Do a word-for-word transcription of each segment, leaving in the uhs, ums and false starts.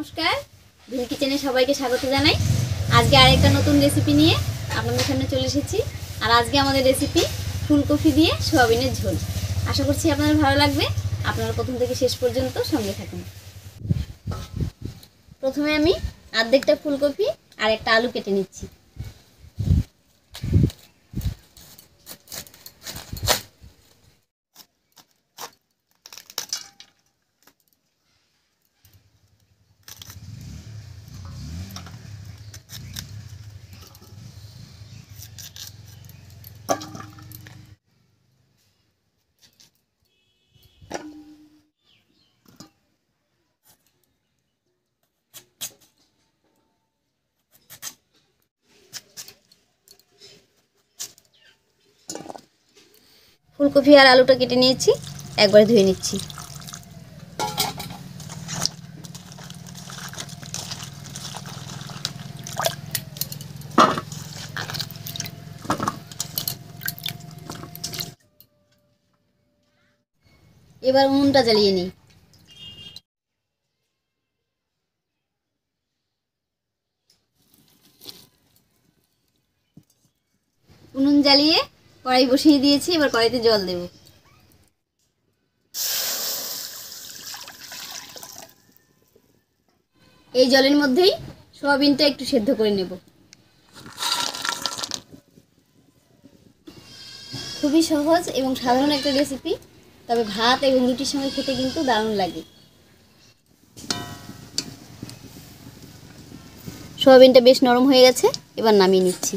নমস্কার, ভিল কিচেনে সবাইকে স্বাগত জানাই। আজকে আরেকটা নতুন রেসিপি নিয়ে আপনাদের সামনে চলে এসেছি। আর আজকে আমাদের রেসিপি ফুলকপি দিয়ে সোয়াবিনের ঝোল। আশা করছি আপনাদের ভালো লাগবে। আপনারা প্রথম থেকে শেষ পর্যন্ত সঙ্গে থাকুন। প্রথমে আমি অর্ধেকটা ফুলকপি আর একটা আলু কেটে নিচ্ছি। ফুলকপি আর আলুটা কেটে নিয়েছি, একবারে ধুয়ে নিচ্ছি। এবার উনুনটা জ্বালিয়ে নিই। উনুন জ্বালিয়ে কড়াই বসিয়ে দিয়েছি। এবার কড়াইতে জল দেব। এই জলের মধ্যেই সোয়াবিনটা একটু সেদ্ধ করে নেব। খুবই সহজ এবং সাধারণ একটা রেসিপি, তবে ভাত এবং রুটির সঙ্গে খেতে কিন্তু দারুণ লাগে। সোয়াবিনটা বেশ নরম হয়ে গেছে, এবার নামিয়ে নিচ্ছি।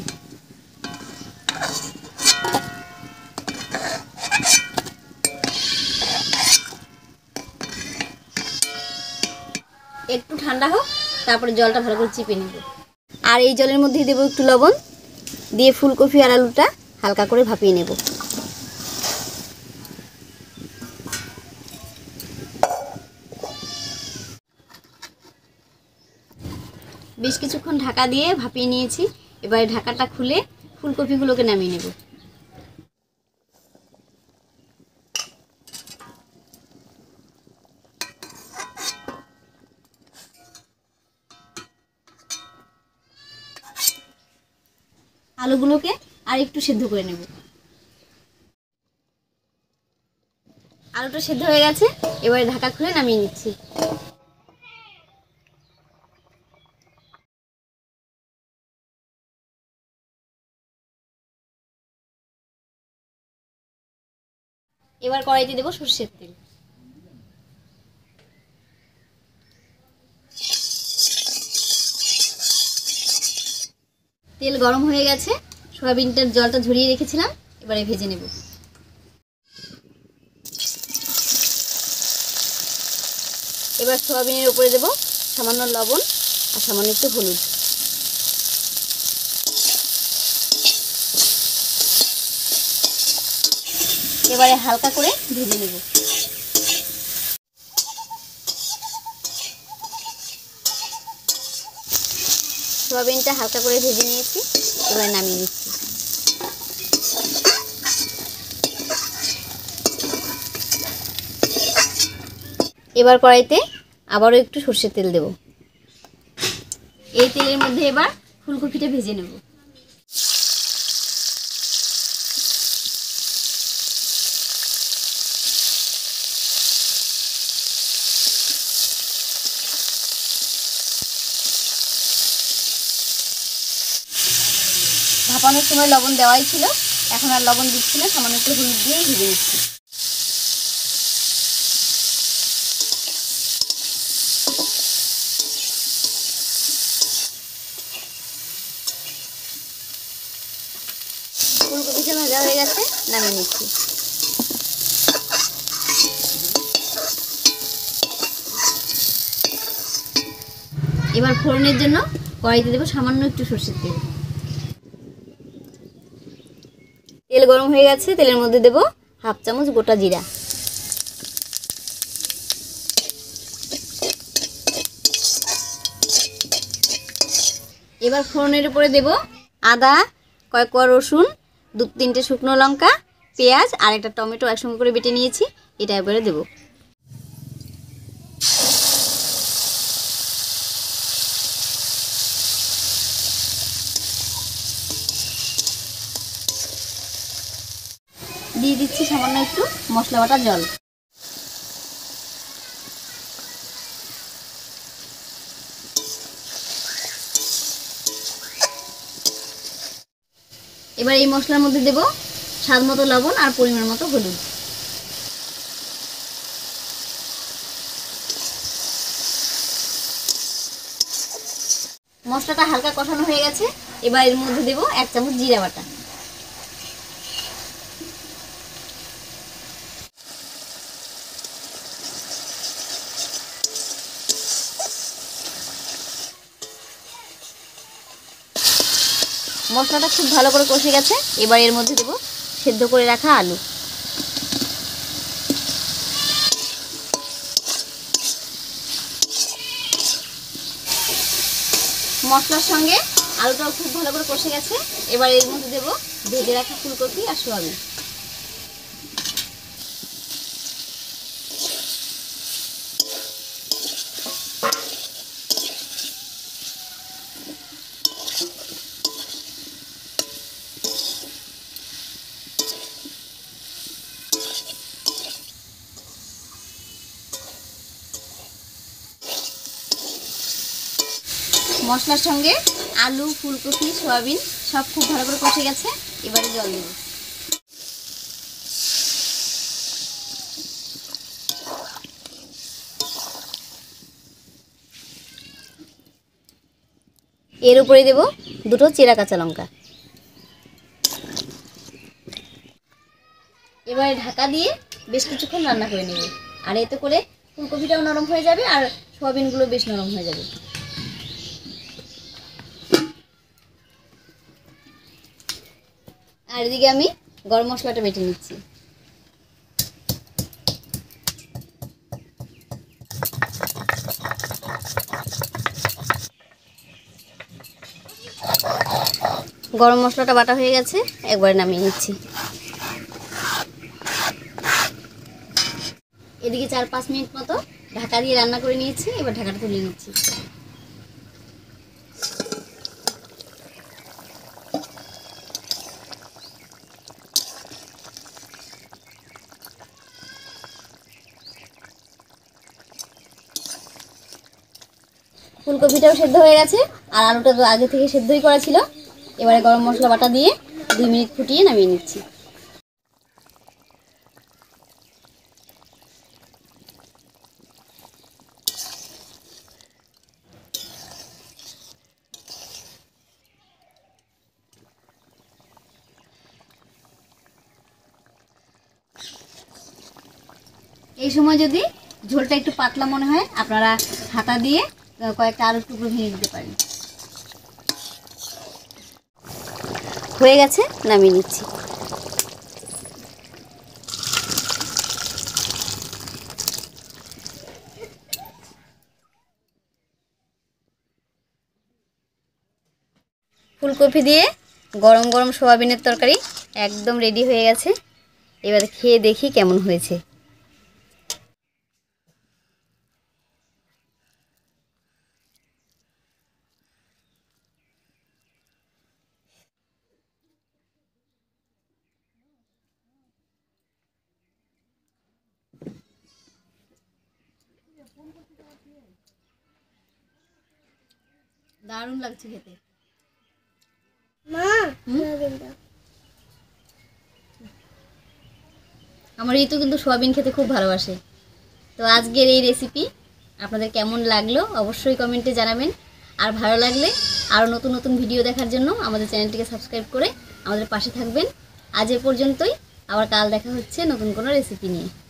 একটু ঠান্ডা হোক, তারপরে জলটা ভালো করে চিপে নেব। আর এই জলের মধ্যেই দেবো একটু লবণ, দিয়ে ফুলকপি আর আলুটা হালকা করে ভাপিয়ে নেব। বেশ কিছুক্ষণ ঢাকা দিয়ে ভাপিয়ে নিয়েছি। এবারে ঢাকাটা খুলে ফুলকপিগুলোকে নামিয়ে নেব। আলুগুলোকে আর একটু সেদ্ধ করে নেব। আলুটা সেদ্ধ হয়ে গেছে, এবারে ঢাকা খুলে নামিয়ে নিচ্ছি। এবার কড়াইতে দেবো সরষের তেল। তেল গরম হয়ে গেছে, সয়াবিনটার জলটা ঝরিয়ে রেখেছিলাম, এবারে ভেজে নেব। এবার সয়াবিনের উপরে দেব সামান্য লবণ আর সামান্য একটু হলুদ। এবারে হালকা করে ভেজে নেব। সয়াবিনটা হালকা করে ভেজে নিয়েছি, এবারে নামিয়ে নিচ্ছি। এবার কড়াইতে আবারও একটু সরষের তেল দেব। এই তেলের মধ্যে এবার ফুলকপিটা ভেজে নেব। ভাপানোর সময় লবণ দেওয়াই ছিল, এখন আর লবণ দিচ্ছি না, সামান্য একটু হলুদ দিয়েই ভেজে নিচ্ছি। ফুলকপিটা ভাজা হয়ে গেছে, নামিয়ে নিচ্ছি। এবার ফোড়নের জন্য কড়াইতে দেবো সামান্য একটু সরষের তেল। তেল গরম হয়ে গেছে, তেলের মধ্যে দেব হাফ চামচ গোটা জিরা। এবার ফোড়নের উপরে দেব আদা, কয়েক কোয়া রসুন, দু তিনটে শুকনো লঙ্কা, পেঁয়াজ আর একটা টমেটো একসঙ্গে করে বেটে নিয়েছি, এটা এবারে দেব। দিচ্ছি সামান্য একটু মশলা বাটা জল। এবার এই মশলার মধ্যে দেব স্বাদ মতো লবণ আর পরিমাণ মতো হলুদ। মশলাটা হালকা কষানো হয়ে গেছে, এবার এর মধ্যে দেব এক চামচ জিরা বাটা। মশলাটা খুব ভালো করে কষে গেছে, এবার এর মধ্যে দেব সেদ্ধ করে রাখা আলু। মশলার সঙ্গে আলুটাও খুব ভালো করে কষে গেছে, এবার এর মধ্যে দেব ভেজে রাখা ফুলকপি আর সোয়াবিন। মশলার সঙ্গে আলু, ফুলকপি, সয়াবিন সব খুব ভালো করে কষে গেছে, এবারে জল দেব। এর উপরে দেব দুটো চেরা কাঁচা লঙ্কা। এবারে ঢাকা দিয়ে বেশ কিছুক্ষণ রান্না করে নেব, আর এতে করে ফুলকপিটাও নরম হয়ে যাবে আর সয়াবিনগুলো বেশ নরম হয়ে যাবে। আর এদিকে আমি গরম মশলাটা বেটে নিচ্ছি। গরম মশলাটা বাটা হয়ে গেছে, একবারে নামিয়ে নিচ্ছি। এদিকে চার পাঁচ মিনিট মতো ঢাকা দিয়ে রান্না করে নিয়েছি, এবার ঢাকাটা তুলে নিচ্ছি। ফুলকপিটাও সেদ্ধ হয়ে গেছে আর আলুটা তো আগে থেকে সেদ্ধই করা ছিল। এবারে গরম মশলা বাটা দিয়ে দুই মিনিট ফুটিয়ে নামিয়ে নিচ্ছি। এই সময় যদি ঝোলটা একটু পাতলা মনে হয়, আপনারা হাতা দিয়ে কয়েকটা আলুর টুকরো ভেঙে দিতে পারেন। হয়ে গেছে, নামিয়ে নিচ্ছি। ফুলকপি দিয়ে গরম গরম সোয়াবিনের তরকারি একদম রেডি হয়ে গেছে। এবার খেয়ে দেখি কেমন হয়েছে। দারুণ লাগছে খেতে। আমার ঋতু কিন্তু সোয়াবিন খেতে খুব ভালোবাসে। তো আজকের এই রেসিপি আপনাদের কেমন লাগলো অবশ্যই কমেন্টে জানাবেন। আর ভালো লাগলে আরও নতুন নতুন ভিডিও দেখার জন্য আমাদের চ্যানেলটিকে সাবস্ক্রাইব করে আমাদের পাশে থাকবেন। আজ এ পর্যন্তই, আবার কাল দেখা হচ্ছে নতুন কোনো রেসিপি নিয়ে।